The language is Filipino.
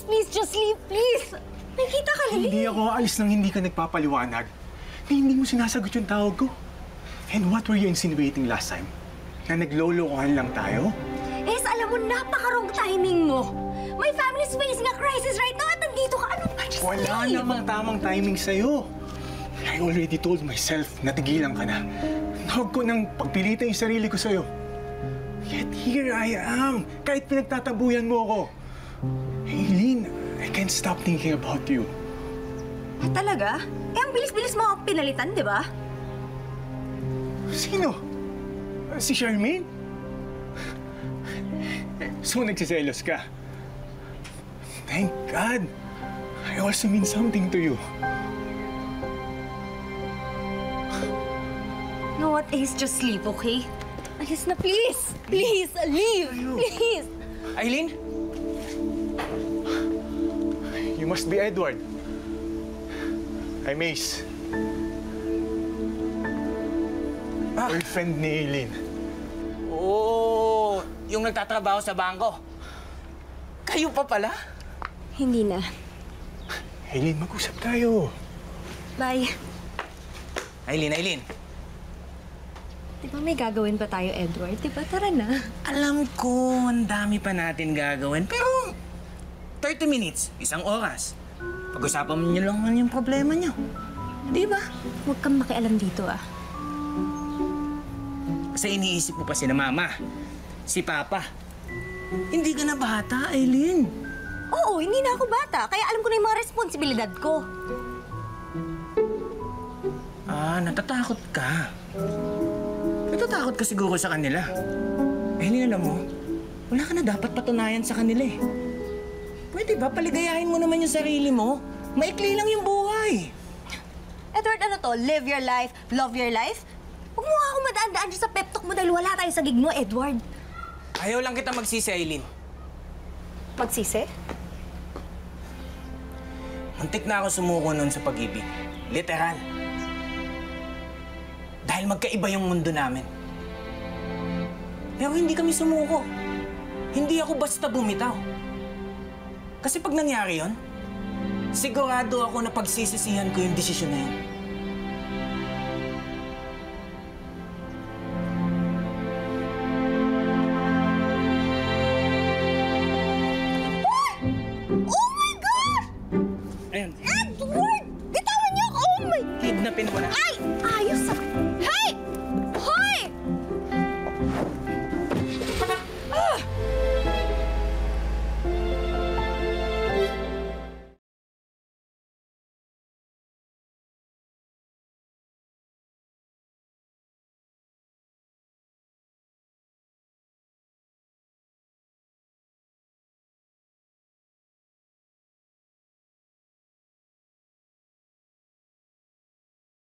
please, just leave, please! Nakita ka na, Hindi ako aalis nang hindi ka nagpapaliwanag. Hindi mo sinasagot yung tawag ko. And what were you insinuating last time? Na naglolokohan lang tayo? Es, alam mo, napaka-wrong timing mo. My family's facing a crisis right now at nandito ka. Ano ba? Just Wala leave! namang tamang timing sa'yo. I already told myself na tigilan ka na. Huwag ko nang pagpilitan yung sarili ko sa'yo. Yet here I am, kahit pinagtatabuyan mo ako. Aileen, I can't stop thinking about you. Ah, talaga? Eh, ang bilis-bilis mo ako pinalitan, di ba? Sino? Si Charmaine? So nagsiselos ka? Thank God. I also mean something to you. You know what, Ace? Just leave, okay? Alis na, please! Please, leave! Please! Aileen? You must be Edward. I'm Ace. Boyfriend ni Aileen. Oo, yung nagtatrabaho sa bangko. Kayo pa pala? Hindi na. Aileen, mag-usap tayo. Bye. Aileen. Di ba may gagawin pa tayo, Edward? Di ba? Tara na. Alam ko, ang dami pa natin gagawin. Pero, 30 minutes, isang oras. Pag-usapan niyo lang yung problema niyo. Di ba? Huwag kang makialam dito, ah. Kasi iniisip mo pa si na mama, si papa. Hindi ka na bata, Aileen. Oo, hindi na ako bata. Kaya alam ko na yung mga responsibilidad ko. Ah, natatakot ka. Natatakot ka siguro sa kanila. Aileen, alam mo, wala ka na dapat patunayan sa kanila eh. Pwede ba paligayahin mo naman yung sarili mo? Maikli lang yung buhay. Edward, ano to? Live your life, love your life? Huwag mo nga ako madaan-daan dyan sa pep talk mo dahil wala tayo sa gig mo, Edward. Ayaw lang kita magsisi, Aileen. Magsisi? Muntik na ako sumuko noon sa pag-ibig. Literal. Dahil magkaiba yung mundo namin. Pero hindi kami sumuko. Hindi ako basta bumitaw. Kasi pag nangyari yon, sigurado ako na pagsisisihan ko yung desisyon na yun.